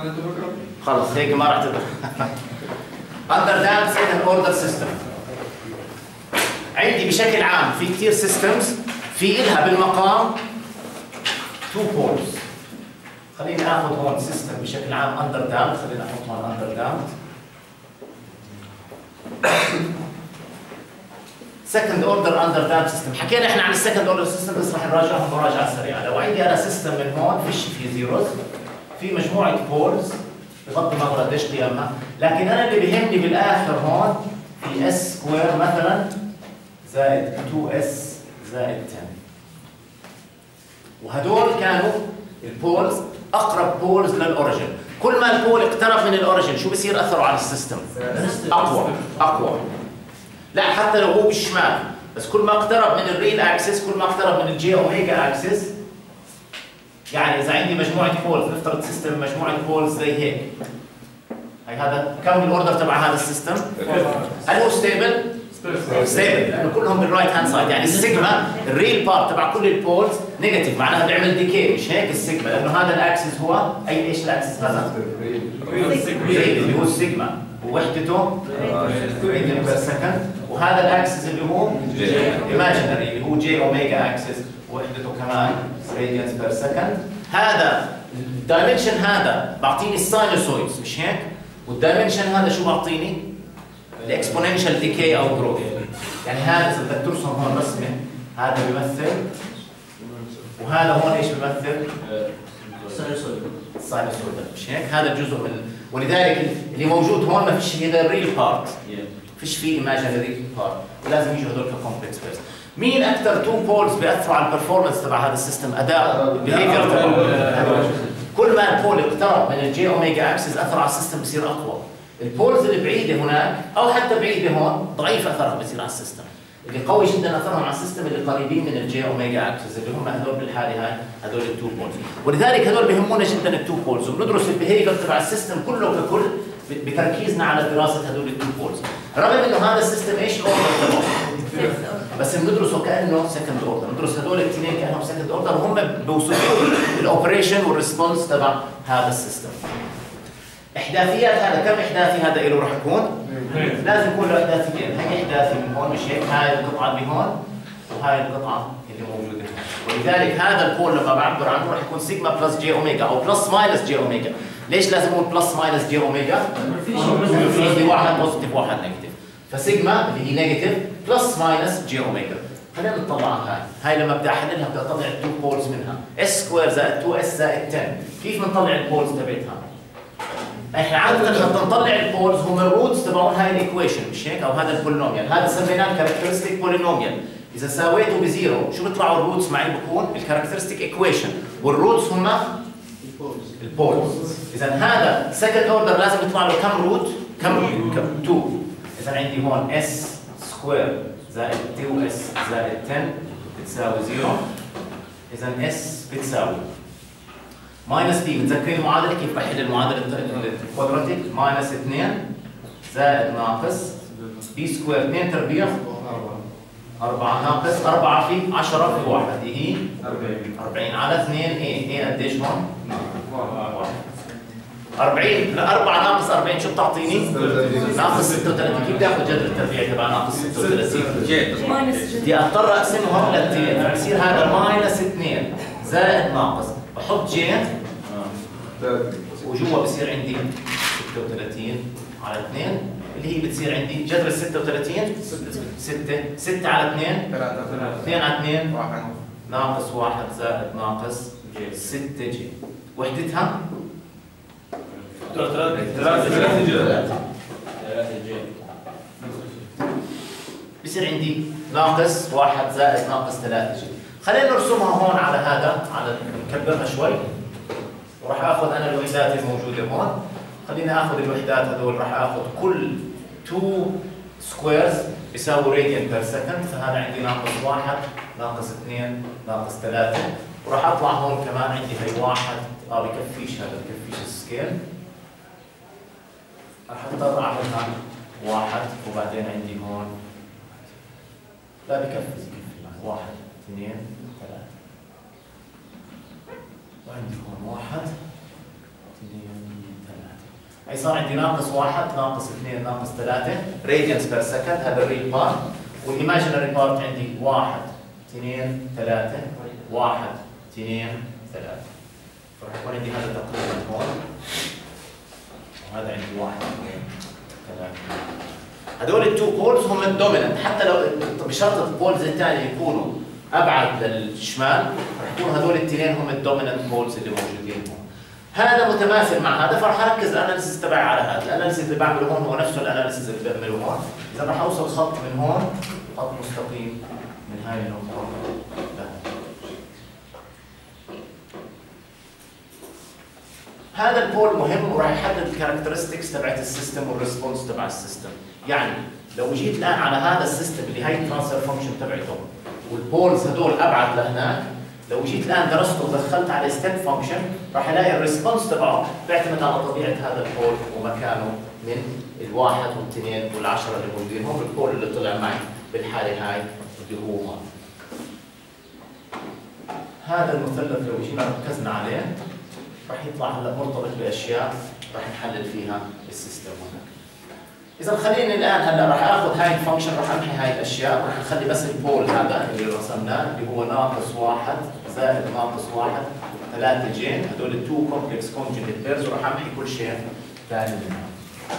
خلص هيك ما راح تقدر. اندر دام سكند اوردر سيستم. عندي بشكل عام في كثير سيستمز في إلها بالمقام تو بولز. خليني اخذ هون سيستم بشكل عام اندر دام، خليني احط هون اندر دام. سكند اوردر اندر دام سيستم، حكينا احنا عن السكند اوردر سيستم بس رح نراجعهم مراجعه سريعه. لو عندي انا سيستم من هون فيش في زيروز، في مجموعه بولز بغض النظر قديش قيمها، لكن انا اللي بيهمني بالاخر هون في اس سكوير مثلا زائد 2 اس زائد 10، وهدول كانوا البولز اقرب بولز للاوريجن. كل ما البول اقترب من الاوريجن شو بصير اثره على السيستم؟ اقوى. لا حتى لو هو بالشمال، بس كل ما اقترب من الريل اكسس، كل ما اقترب من الجي اوميجا اكسس. يعني اذا عندي مجموعه بولز، نفترض سيستم مجموعه بولز زي هيك، هي هذا كم الاوردر تبع هذا السيستم؟ هل هو ستيبل؟ ستيبل، لانه كلهم بالرايت هاند سايد. يعني السيجما الريل بارت تبع كل البولز نيجاتيف، معناها بيعمل ديكي، مش هيك السيجما، لانه هذا الاكسس هو ايش الاكسس هذا؟ اللي هو السيجما ووحدته راديان بير سكند، وهذا الاكسس اللي هو ايماجينري اللي هو جي اوميجا اكسس وحدته كمان راديانز بير سكند. هذا الدايمنشن هذا بعطيني الساينوسويدز مش هيك؟ والدايمنشن هذا شو بعطيني؟ الاكسبوننشال ديكي او جروث. يعني هذا اذا بدك ترسم هون رسمه، هذا بيمثل وهذا هون ايش بيمثل؟ الساينوسويد مش هيك؟ هذا الجزء من، ولذلك اللي موجود هون ما فيش هذا الريل بارت، فيش فيه ايماجينري بارت، ولازم يجوا هذول ككومبلكس بيرز. مين اكثر تو بولز بياثروا على البرفورمانس تبع هذا السيستم؟ اداء البيهيفير تبعه. كل ما البول اقترب من الجي اوميجا اكسس اثر على السيستم بصير اقوى. البولز اللي بعيده هناك او حتى بعيده هون ضعيف اثرها بصير على السيستم. اللي قوي جدا اثرهم على السيستم اللي قريبين من الجي اوميجا اكسس، اللي هم هذول بالحاله هاي هذول التو بولز. ولذلك هذول بيهمونا جدا التو بولز، وبندرس البيهيفير تبع السيستم كله ككل بتركيزنا على دراسه هذول التو بولز. رغم انه هذا السيستم ايش الاوردر تبعه؟ بس بندرسه كانه سكند اوردر، بندرس هذول الاثنين كانهم سكند اوردر، وهم بيوصفوا الاوبريشن والريسبونس تبع هذا السيستم. احداثيات هذا كم احداثي هذا له راح يكون؟ لازم يكون له احداثيين، هي احداثي من هون مش هيك؟ هاي القطعه اللي هون وهاي القطعه اللي موجوده هون. ولذلك هذا البول لما بعبر عنه راح يكون سيجما بلس جي اوميجا او بلس ماينس جي اوميجا. ليش لازم اقول بلس ماينس جي اوميجا؟ في واحد بوزيتيف واحد نيجاتيف، فسيجما اللي هي نيجاتيف بلس ماينس جي اوميجا. خلينا نطلع على هاي لما بدي احللها بدي اطلع التو بولز منها، اس سكوير زائد 2 اس زائد 10. كيف بنطلع البولز تبعتها؟ احنا عاده لما نطلع البولز هم الروتس تبعون هاي الايكويشن مش هيك؟ او هذا البولينوميال، هذا سميناه الكاركترستيك بولينوميال. اذا ساويته بزيرو شو بيطلعوا الروتس معي؟ بكون الكاركترستيك ايكويشن، والروتس هم البولز. اذا هذا سكند اوردر لازم يطلع له كم روت؟ كم 2. اذا عندي هون اس سكوير زائد 2 اس زائد 10 بتساوي 0. اذا اس بتساوي ماينس بي. متذكرين المعادله كيف بحل المعادله الكوادراتيك؟ ماينس 2 زائد ناقص بي سكوير 2 تربيع 4 ناقص 4 في 10 في 1 هي 40 على 2 اي قديش هون؟ 40 ل 4 ناقص 40 شو بتعطيني؟ ناقص 36. كيف بدي اخذ جذر التربيع تبع ناقص 36؟ بدي اضطر اقسمهم للتين، فبصير هذا ماينس 2 زائد ناقص، بحط ج وجوا بصير عندي 36 على 2 اللي هي بتصير عندي جذر ال 36 6 على 2 2 على 2 ناقص 1 زائد ناقص 6 جي. وحدتها 3 جي. بصير عندي ناقص 1 زائد ناقص 3 جي. خلينا نرسمها هون على هذا، على نكبرها شوي، وراح اخذ انا الوحدات الموجوده هون. خليني اخذ الوحدات هذول، راح اخذ كل 2 سكويرز بيساوي راديان بير سكند، فهذا عندي ناقص 1 ناقص 2 ناقص 3، وراح اطلع هون كمان عندي هي 1 بكفيش، هذا بكفيش السكيل، راح اضطر اعملها 1 وبعدين عندي هون لا بكفي 1 2 3 وعندي هون 1 2 هي صار عندي ناقص 1 ناقص 2 ناقص 3 راديانس بير سكند، هذا الريل بارت. والايماجينري بارت عندي 1 2 3 1 2 3. فراح يكون عندي هذا تقريبا هون، وهذا عندي 1 2 3. هذول التو بولز هم الدوميننت، حتى لو بشرط البولز الثانيه يكونوا ابعد للشمال راح يكونوا هذول الاثنين هم الدوميننت بولز اللي موجودين هون. هذا متماثل مع هذا، فراح اركز الاناليسيس تبعي على هذا. الاناليسيس اللي بعمله هون هو نفسه الاناليسيس اللي بعمله هون. اذا راح اوصل خط من هون، خط مستقيم من هاي النقطه هذا البول مهم وراح يحدد الكاركترستكس تبعت السيستم والريسبونس تبع السيستم. يعني لو جيت الان على هذا السيستم اللي هي الترانسفير فانكشن تبعته والبولز هدول ابعد لهناك، لو جيت الان درسته ودخلت على ستيب فانكشن راح الاقي الريسبونس تبعه بيعتمد على طبيعه هذا البول ومكانه من الواحد والاثنين والعشره اللي موجودين هون. البول اللي طلع معي بالحاله هاي اللي هو هون. هذا المثلث لو جينا ركزنا عليه راح يطلع هلا مرتبط باشياء راح نحلل فيها السيستم هناك. اذا خليني الان هلا راح اخذ هاي الفانكشن راح امحي هاي الاشياء، راح نخلي بس البول هذا اللي رسمناه اللي هو ناقص 1 زائد ناقص 1 3 جين، هدول التو كومبلكس كونجوجيت بيرز، وراح امحي كل شيء ثاني منهم.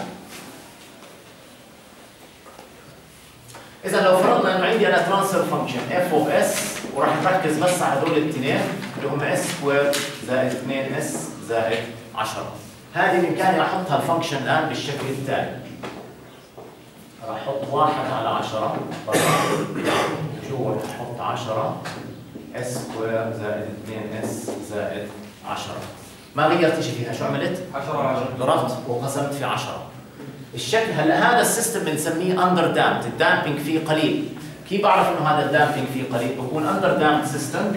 اذا لو فرضنا انه عندي انا ترانسفير فانكشن اف اوف اس وراح نركز بس على هدول الاثنين اللي هم اس سكوير زائد 2 اس زائد 10، هذه بامكاني احطها الفانكشن الان بالشكل التالي. راح احط 1 على 10 جوا راح احط 10 اس سكوير زائد 2 اس زائد 10. ما غيرت شيء فيها، شو عملت؟ 10 ضربت وقسمت في 10. الشكل هلا هذا السيستم بنسميه اندر دامبد، الدامبنج فيه قليل. كيف بعرف انه هذا الدامبنج فيه قليل؟ بكون اندر دامبد سيستم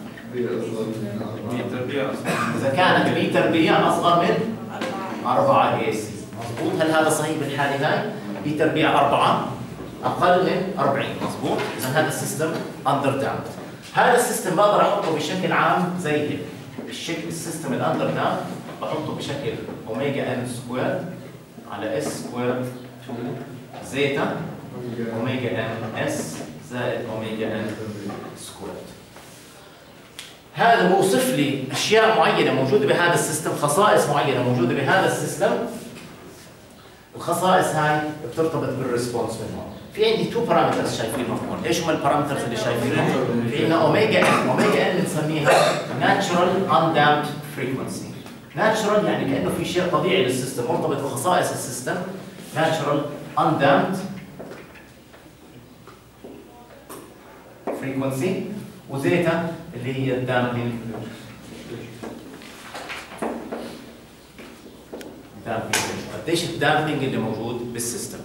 اذا كانت بي تربيع اصغر من 4 اي سي. مضبوط؟ هل هذا صحيح بالحاله هاي؟ بي تربيع 4 اقل من 40. مضبوط؟ اذا هذا السيستم اندر دامبد. هذا السيستم بقدر احطه بشكل عام زي هيك. الشكل السيستم الاندر دامبد بحطه بشكل اوميجا ان سكوير على اس سكوير 2 زيتا اوميجا ان اس زائد اوميجا ان سكوير. هذا بوصف لي اشياء معينه موجوده بهذا السيستم، خصائص معينه موجوده بهذا السيستم. الخصائص هاي بترتبط بالريسبونس من هون. في عندي تو بارامترز شايفينهم هون، ايش هم البارامترز اللي شايفينهم؟ في عندنا اوميجا ان، اوميجا ان بنسميها ناتشرال اندامبد فريكونسي. ناتشرال يعني كانه في شيء طبيعي للسيستم مرتبط بخصائص السيستم، ناتشرال اندامبد فريكونسي، وزيتا اللي هي الدامبنج قديش الدامبنج اللي موجود بالسيستم.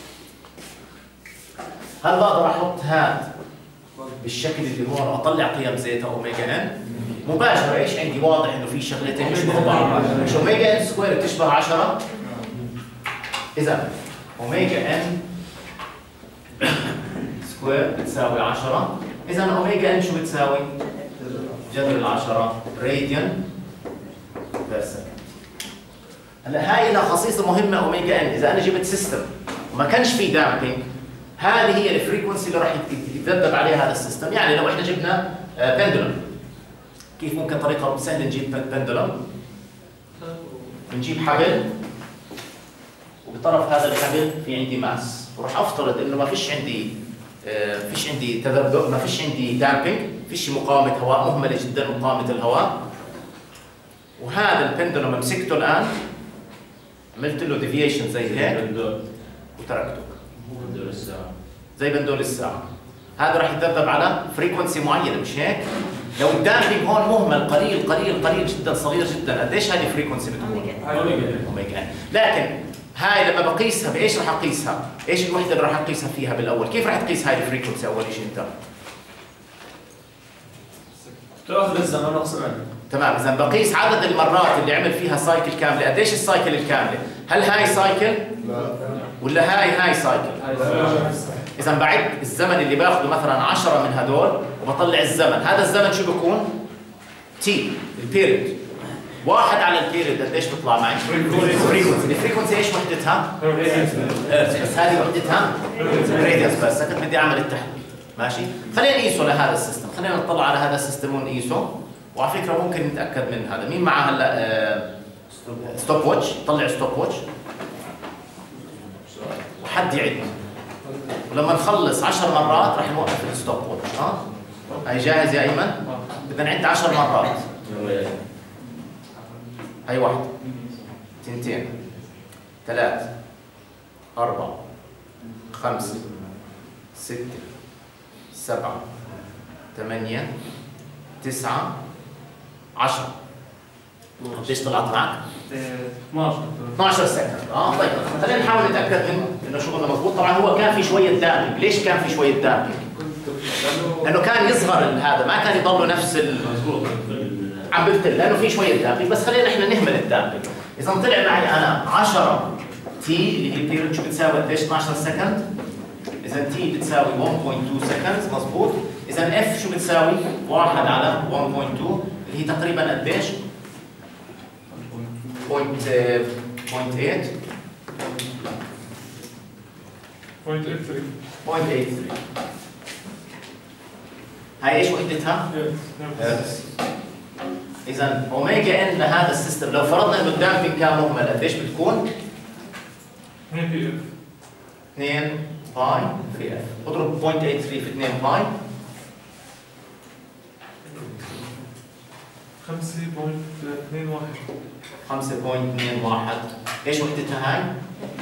هل بقدر احط هذا بالشكل اللي هون واطلع قيم زيتا اوميجا ان مباشره؟ ايش عندي؟ واضح انه في شغلتين بيشبهوا بعض. مش اوميجا ان سكوير بتشبه 10؟ اذا اوميجا ان سكوير بتساوي 10، اذا اوميجا ان شو بتساوي؟ جذر ال10 راديان بير سكند. هلا هاي لها خصيصه مهمه اوميجا ان. اذا انا جبت سيستم وما كانش في دامبنج، هذه هي الفريكونسي اللي راح يتذبذب عليها هذا السيستم. يعني لو احنا جبنا بندلم، كيف ممكن طريقه سهله نجيب بندلم؟ بنجيب حبل وبطرف هذا الحبل في عندي ماس، وراح افترض انه ما فيش عندي تذبذب، ما فيش عندي دامبنج، فيش مقاومه هواء، مهمله جدا مقاومه الهواء. وهذا البندلم مسكته الان عملت له ديفيشن زي هيك وتركته زي بندول الساعه. هذا راح يتذبذب على فريكونسي معينه، مش هيك؟ لو الدامبنج هون مهمل قليل جدا صغير جدا، قديش هذه الفريكونسي بتكون؟ اوميجا ان. لكن هاي لما بقيسها بايش راح اقيسها؟ ايش الوحده اللي راح اقيسها فيها بالاول؟ كيف راح تقيس هاي الفريكونسي اول شيء انت؟ تاخذ الزمن واقسم عليه. تمام، اذا بقيس عدد المرات اللي عمل فيها سايكل كامله، قديش السايكل الكامله؟ هل هاي سايكل؟ ولا هاي سايكل؟ اذا بعد الزمن اللي باخذه مثلا 10 من هدول وبطلع الزمن، هذا الزمن شو بيكون؟ تي البيريود. واحد على البيريد قديش بيطلع معي؟ الفريكونسي ايش وحدتها؟ بس هذه وحدتها راديوس بس، كنت بدي اعمل التحويل. ماشي؟ خلينا نقيسه لهذا السيستم، خلينا نطلع على هذا السيستم ونقيسه، وعلى فكره ممكن نتاكد من هذا. مين معه هلا ستوب واتش؟ طلع ستوب واتش وحد يعد، ولما نخلص 10 مرات راح نوقف الستوب واتش. هاي جاهز يا ايمن؟ بدنا نعد 10 مرات. هاي 1 2 3 4 5 6 7 8 9 10. قديش طلعت معك؟ 12 سكند. طيب خلينا نحاول نتاكد انه شغلنا مضبوط. طبعا هو كان في شويه دامبنج. ليش كان في شويه دامبنج؟ لانه كان يصغر هذا، ما كان يضل نفس عم بقتل، لانه في شويه دامبنج. بس خلينا احنا نهمل الدامبنج. اذا طلع معي انا 10 تي اللي هي البيريود شو بتساوي قديش؟ 12 سكند. اذا تي بتساوي 1.2 سكند مضبوط. اذا اف شو بتساوي؟ 1 على 1.2 اللي هي تقريبا قديش؟ 0.83. هاي ايش وحدتها؟ اذا اوميجا ان لهذا السيستم لو فرضنا انه الدامبنج كان مهمل قديش بتكون؟ 2 باي في اف. اضرب 0.83 في 2 باي 5.21. ايش وحدتها هاي؟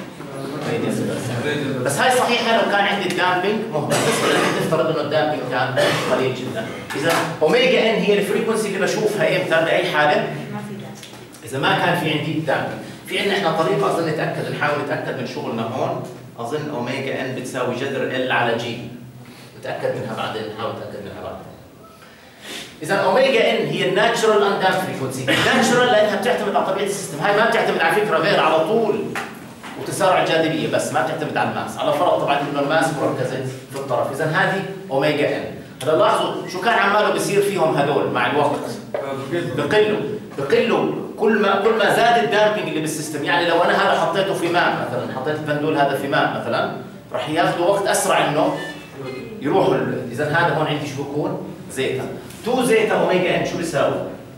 بس هاي صحيحه لو كان عندي الدامبنج مهمل، بس نفترض انه الدامبنج كان قليل جدا. اذا اوميجا ان هي الفريكونسي اللي بشوفها امتى باي حاله؟ اذا ما كان في عندي الدامبنج. في عندنا احنا طريقه اظن نحاول نتاكد من شغلنا هون. اظن اوميجا ان بتساوي جذر ال على جي. نتاكد منها بعدين، نحاول نتاكد منها بعدين. اذا اوميجا ان هي الناتشرال اندام فريكونسي. ناتشرال لانها بتعتمد على طبيعه السيستم. هاي ما بتعتمد على فكره غير على طول وتسارع الجاذبيه بس، ما بتعتمد على الماس، على فرض طبعا انه الماس مركزه في الطرف. اذا هذه اوميجا ان. هذا لاحظوا شو كان عماله بيصير فيهم هدول مع الوقت؟ بقلوا كل ما زاد الدامبنج اللي بالسيستم. يعني لو انا هذا حطيته في ماء مثلا، حطيت البندول هذا في ماء مثلا، راح ياخذوا وقت اسرع انه يروحوا. اذا هذا هون عندي شو بكون؟ زيتا. 2 زيتا اوميجا ان شو بيساوي؟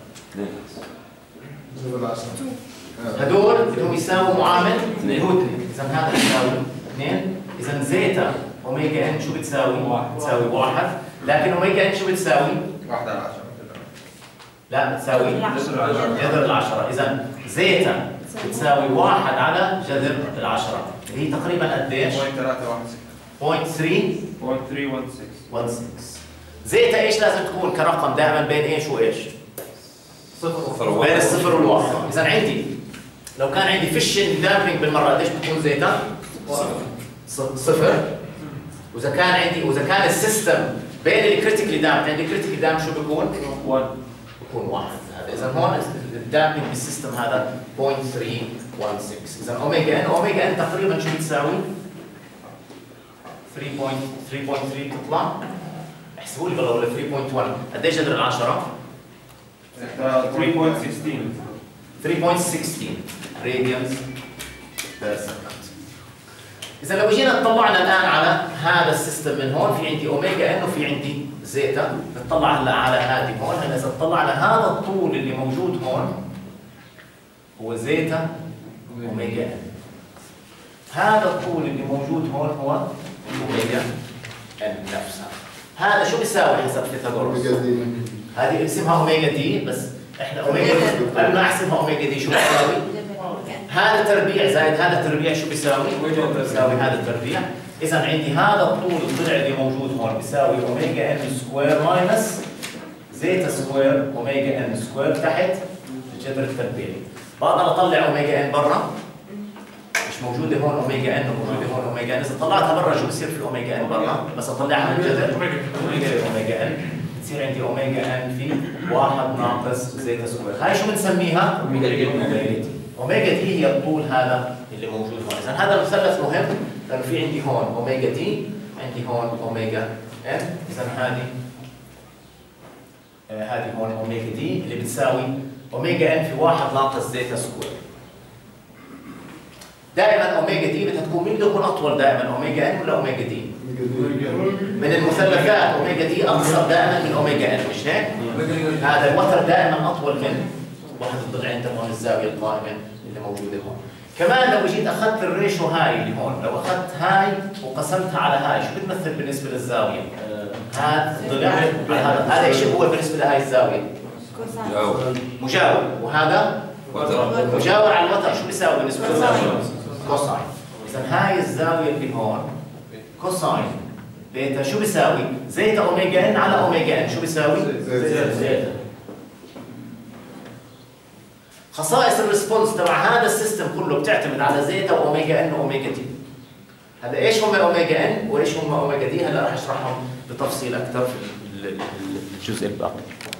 هدول بدهم يساووا معامل نيوتن. اذا هذا بيساوي 2. اذا زيتا اوميجا ان شو بتساوي؟ بتساوي 1. لكن اوميجا ان شو بتساوي؟ 1 على 10. لا بتساوي جذر العشرة. إذا زيتا بتساوي 1 على جذر العشرة اللي هي تقريبا قديش؟ 0.316. زيتا ايش لازم تكون كرقم دائما بين ايش وايش؟ بين الصفر والواحد. إذا عندي لو كان عندي فيشن دامبنج بالمرة قديش بتكون زيتا؟ 0. وإذا كان السيستم بين الكريتيكلي دامب، عندي كريتيكلي دامب شو بيكون؟ 1. بيكون 1. اذا هون الدامبنج بالسيستم هذا 0.316. اذا اوميجا ان تقريبا شو بتساوي؟ 3.3 تطلع. احسبوا لي والله 3.1 قديش جذر العشرة؟ 3.16 راديانز بير سكند. اذا لو جينا اطلعنا الان على هذا السيستم من هون، في عندي اوميجا ان وفي عندي زيتا. نطلع هلا على هذه هون. هلا اذا اطلعنا هذا الطول اللي موجود هون هو زيتا اوميجا ان. هذا الطول اللي موجود هون هو اوميجا ان نفسها. هذا شو بيساوي حسب فيثاغورس؟ هذه اسمها اوميجا دي. بس احنا اوميجا قبل ما احسبها اوميجا دي شو بتساوي؟ هذا تربيع زائد هذا تربيع شو بيساوي؟ بيساوي هذا التربيع. إذا عندي هذا الطول الضلع اللي موجود هون بيساوي أوميجا إن سكوير ماينس زيتا سكوير أوميجا إن سكوير تحت الجذر التربيعي. بقدر أطلع أوميجا إن برا. مش موجودة هون أوميجا إن وموجودة هون أوميجا إن. إذا طلعتها برا شو بصير في أوميجا إن برا؟ بس أطلعها من الجذر أوميجا إن بتصير عندي أوميجا إن في 1 ناقص زيتا سكوير. هاي شو بنسميها؟ أوميجا دي. اوميجا دي هي الطول هذا اللي موجود هون. اذا هذا المثلث مهم لانه في عندي هون اوميجا دي، عندي هون اوميجا ان. اذا هذه هون اوميجا دي اللي بتساوي اوميجا ان في 1 ناقص زيتا سكوير. دائما اوميجا دي بدها تكون، مين بده يكون اطول دائما، اوميجا ان ولا اوميجا دي؟ من المثلثات اوميجا دي اقصر دائما من اوميجا ان، مش هيك؟ هذا الوتر دائما اطول من واحد الضلعين تبعون الزاويه القائمه اللي موجوده هون. كمان لو جيت اخذت الريشو هاي اللي هون، لو اخذت هاي وقسمتها على هاي، شو بتمثل بالنسبه للزاويه؟ هذا ضلع هذا ايش هو بالنسبه لهاي الزاويه؟ مجاور. وهذا مجاور على الوتر، شو بيساوي بالنسبه للزاويه؟ كوساين. اذا هاي الزاويه اللي هون كوساين بيتا شو بيساوي؟ زيتا اوميجا ان على اوميجا ان، شو بيساوي؟ زيتا. خصائص الريسبونس تبع هذا السيستم كله بتعتمد على زيتا واوميجا ان واوميجا دي. هذا ايش هم اوميجا ان وايش هم اوميجا دي، هلا راح اشرحهم بتفصيل اكثر في الجزء الباقي.